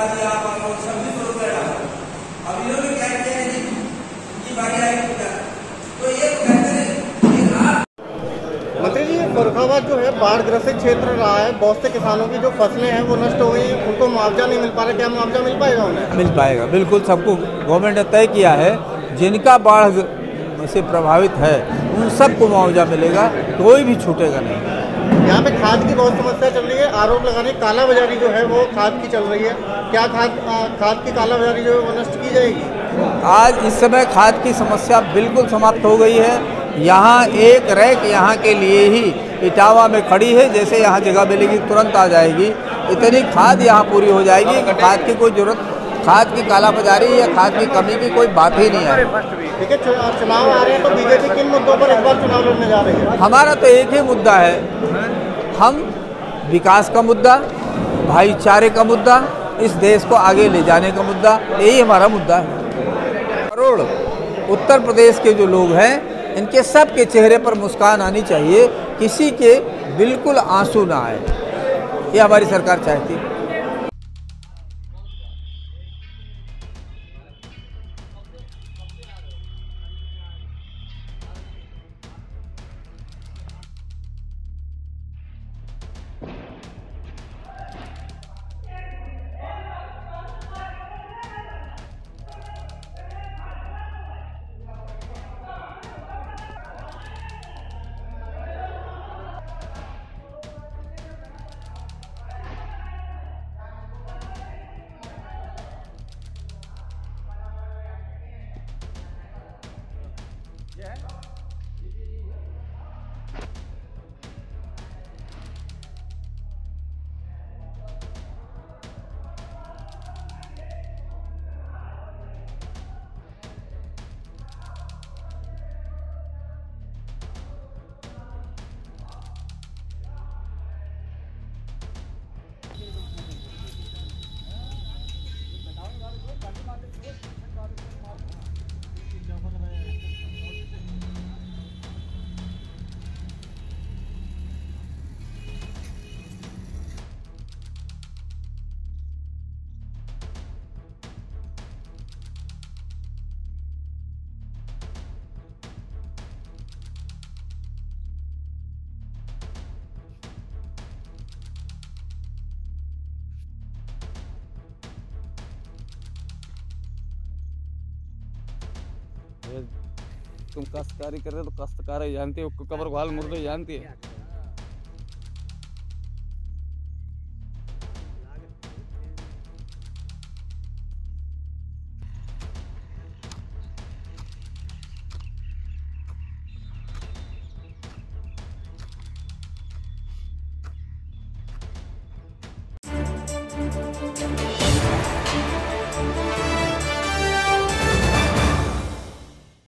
दिया, सब्जी 100 रुपया डाला। अब इन्होंने क्या किया है जी, उनकी बारी आएगी तो ये कहते हैं मंत्री जी, फर्रुखाबाद जो है बाढ़ ग्रसित क्षेत्र रहा है। बहुत से किसानों की जो फसलें हैं वो नष्ट हो गई, उनको मुआवजा नहीं मिल पा रहा। क्या मुआवजा मिल पाएगा उन्हें? मिल पाएगा, बिल्कुल। सबको गवर्नमेंट ने तय किया है, जिनका बाढ़ से प्रभावित है उन सबको मुआवजा मिलेगा, कोई भी छूटेगा नहीं। यहाँ पे खाद की बहुत समस्या चल रही है। आरोप लगाने कालाबाजारी जो है वो खाद की चल रही है। क्या खाद की कालाबाजारी जो है वो नष्ट की जाएगी? आज इस समय खाद की समस्या बिल्कुल समाप्त हो गई है। यहाँ एक रैक यहाँ के लिए ही इटावा में खड़ी है, जैसे यहाँ जगह मिलेगी तुरंत आ जाएगी। इतनी खाद यहाँ पूरी हो जाएगी कि खाद की कोई जरूरत, खाद की कालाबाजारी या खाद की कमी की कोई बात ही नहीं है। ठीक है, चुनाव आ रहे हैं तो बीजेपी किन मुद्दों पर इस बार चुनाव लड़ने जा रही है? हमारा तो एक ही मुद्दा है, हम विकास का मुद्दा, भाईचारे का मुद्दा, इस देश को आगे ले जाने का मुद्दा, यही हमारा मुद्दा है। करोड़ उत्तर प्रदेश के जो लोग हैं, इनके सब के चेहरे पर मुस्कान आनी चाहिए, किसी के बिल्कुल आंसू ना आए, ये हमारी सरकार चाहती है। तुम काश्तकारी कर रहे हो तो काश्तकार ही जानती हो, कबर घाल मुर्दे जानती है।